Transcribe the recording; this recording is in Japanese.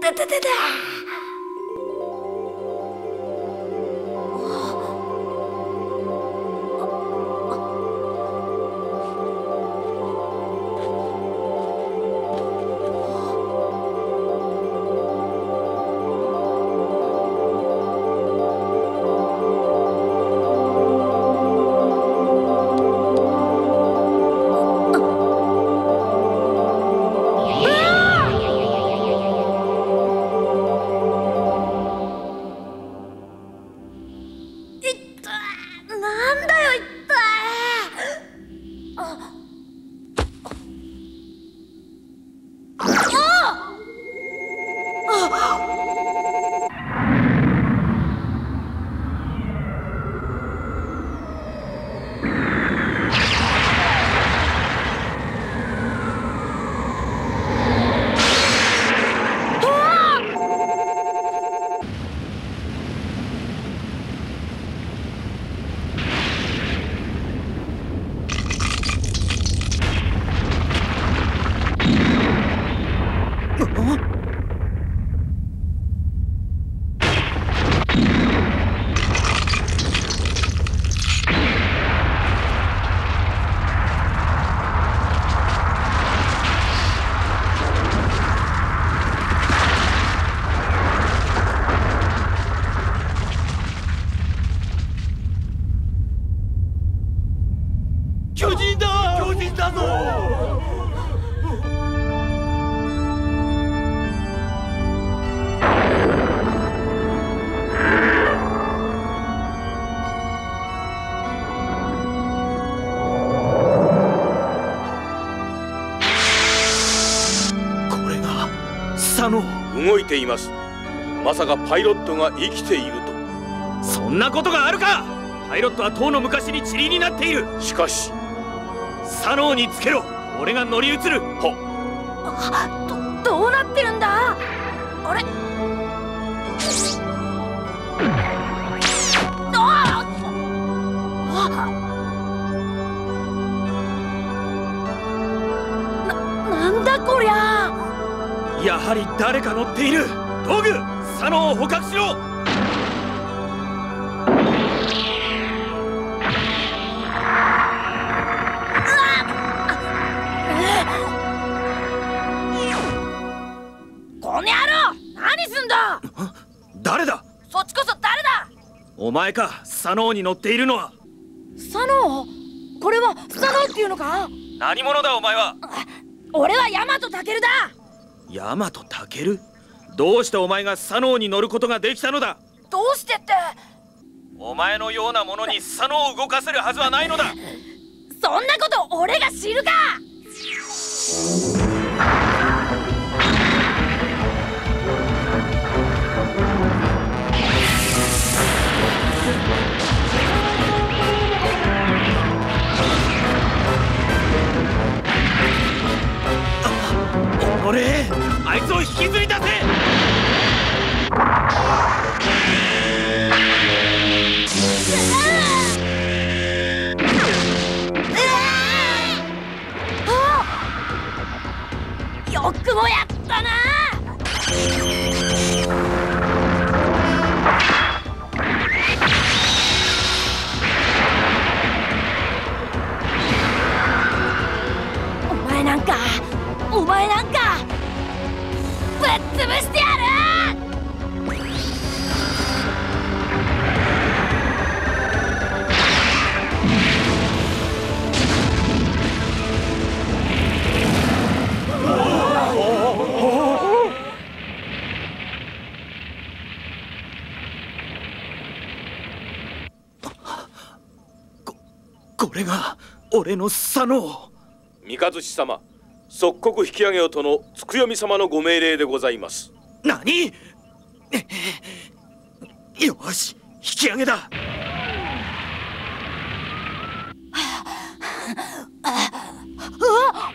たたたた。なんだよ一体。 巨人だ！巨人だぞ！これが佐野。 動いています。まさかパイロットが生きていると。 そんなことがあるか。パイロットはとうの昔に塵になっている。 しかし佐野につけろ。俺が乗り移る。 どうなってるんだ。あれ。なんだこりゃ。 やはり誰か乗っている。道具、佐野を捕獲しろ。 この野郎、何すんだ。 誰だ。 そっちこそ誰だ。 お前か。佐野に乗っているのは。 佐野。これは佐野っていうのか。 何者だお前は。 俺は大和タケルだ。 大和タケル。どうしてお前が佐野に乗ることができたのだ。 どうしてって。 お前のようなものに佐野を動かせるはずはないのだ。 そんなこと俺が知るか。 俺、あいつを引きずり出せ。 よくもやったな。お前なんかぶっ潰してやる。 これが俺の佐野。 三日月様、即刻引き上げよとのつくよみ様のご命令でございます。 何。よし、引き上げだ。 うわっ。